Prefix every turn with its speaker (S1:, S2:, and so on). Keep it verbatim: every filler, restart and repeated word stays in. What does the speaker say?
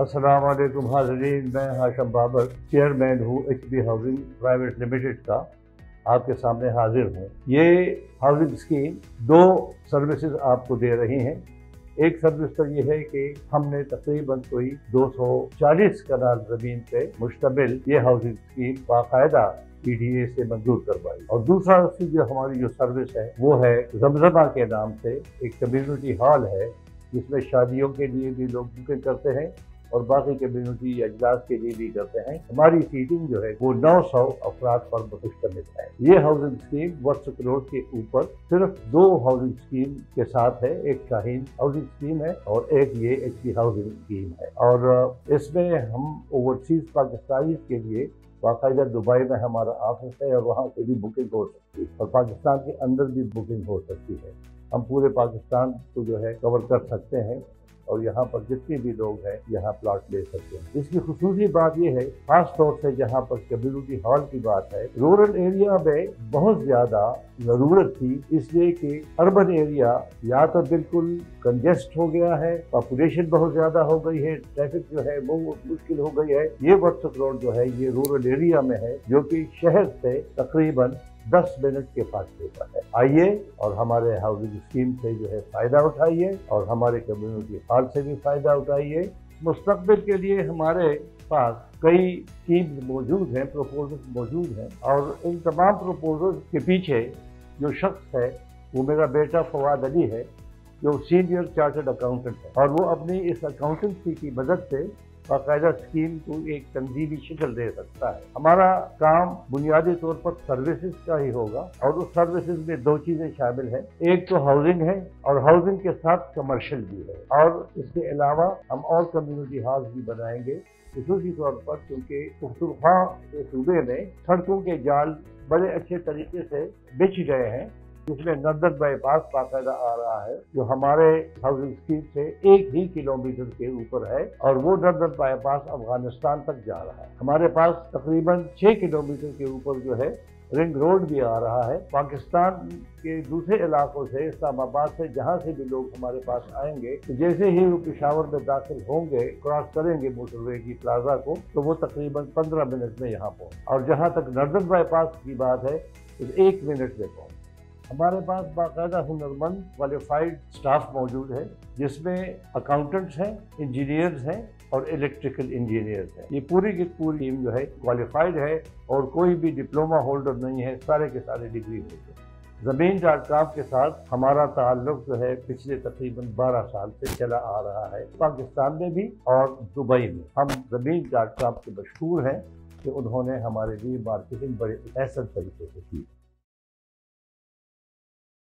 S1: अस्सलाम वालेकुम हाज़रीन, मैं हाशम बाबर चेयरमैन हूँ H B housing private limited का, आपके सामने हाजिर हूँ। ये हाउसिंग स्कीम दो सर्विसेज आपको दे रही हैं। एक सर्विस तो ये है कि हमने तकरीबन कोई दो सौ चालीस कनाल ज़मीन पे मुश्तमिल ये हाउसिंग स्कीम बाकायदा पी डी ए से मंजूर करवाई, और दूसरा जो हमारी जो सर्विस है वो है जमजमा के नाम से एक कम्युनिटी हॉल है, जिसमें शादियों के लिए भी लोग बुकिंग करते हैं और बाकी कम्युनिटी अजलास के लिए भी करते हैं। हमारी सीटिंग जो है वो नौ सौ अफराद पर मुश्तमिल है। ये हाउसिंग स्कीम व्हाट्सएप रोड के ऊपर सिर्फ दो हाउसिंग स्कीम के साथ है, एक शाहीन हाउसिंग स्कीम है और एक ये एच पी हाउसिंग स्कीम है। और इसमें हम ओवरसीज पाकिस्तानी के लिए बाकायदा दुबई में हमारा ऑफिस है और वहाँ से भी बुकिंग हो सकती है और पाकिस्तान के अंदर भी बुकिंग हो सकती है। हम पूरे पाकिस्तान को जो है कवर कर सकते हैं और यहाँ पर जितने भी लोग हैं यहाँ प्लॉट ले सकते हैं। इसकी खुसूसी बात यह है, खास तौर से जहाँ पर कम्युनिटी हॉल की बात है, रूरल एरिया में बहुत ज़्यादा ज़रूरत थी, इसलिए कि अर्बन एरिया या तो बिल्कुल कंजेस्ट हो गया है, पॉपुलेशन बहुत ज़्यादा हो गई है, ट्रैफिक जो है वो मुश्किल हो गई है। ये व्हाट्सएप रोड जो है ये रूरल एरिया में है, जो कि शहर से तकरीबन दस मिनट के फासले पर है। आइए और हमारे हाउसिंग स्कीम से जो है फ़ायदा उठाइए और हमारे कम्युनिटी हॉल से भी फ़ायदा उठाइए। मुस्तक़बिल के लिए हमारे पास कई स्कीम्स मौजूद हैं, प्रपोजल्स मौजूद हैं, और इन तमाम प्रपोजल्स के पीछे जो शख्स है वो मेरा बेटा फवाद अली है, जो सीनियर चार्टर्ड अकाउंटेंट है, और वो अपनी इस अकाउंटेंसी की मदद से बाकायदा स्कीम को एक तंजीमी शक्ल दे सकता है। हमारा काम बुनियादी तौर पर सर्विसेज का ही होगा और उस सर्विसेज में दो चीज़ें शामिल हैं, एक तो हाउसिंग है और हाउसिंग के साथ कमर्शियल भी है, और इसके अलावा हम और कम्युनिटी हाउस भी बनाएंगे, खुसूसी तौर पर क्योंकि पुख्तूनख्वा के सूबे में सड़कों के जाल बड़े अच्छे तरीके से बिछ गए हैं, जिसमें नर्दन बाईपास बाकायदा आ रहा है, जो हमारे हाउसिंग स्कीम से एक ही किलोमीटर के ऊपर है, और वो नर्दन बाईपास अफगानिस्तान तक जा रहा है। हमारे पास तकरीबन छः किलोमीटर के ऊपर जो है रिंग रोड भी आ रहा है। पाकिस्तान के दूसरे इलाकों से, इस्लामाबाद से, जहाँ से भी लोग हमारे पास आएंगे, तो जैसे ही वो पेशावर में दाखिल होंगे, क्रॉस करेंगे मोटरवे की प्लाजा को, तो वो तकरीबन पंद्रह मिनट में यहाँ पहुँच, और जहाँ तक नर्दन बाईपास की बात है तो एक मिनट में पहुँच। हमारे पास बाकायदा हुनरमंद क्वालिफाइड स्टाफ मौजूद है, जिसमें अकाउंटेंट्स हैं, इंजीनियर्स हैं और इलेक्ट्रिकल इंजीनियर्स हैं। ये पूरी की पूरी टीम जो है क्वालिफाइड है और कोई भी डिप्लोमा होल्डर नहीं है, सारे के सारे degree holder. Zameen dot com के साथ हमारा ताल्लुक जो है पिछले तकरीबन बारह साल से चला आ रहा है, पाकिस्तान में भी और दुबई में। हम ज़मीन डॉट कॉम के मशहूर हैं कि उन्होंने हमारे लिए मार्केटिंग बड़े एहसन तरीके से की।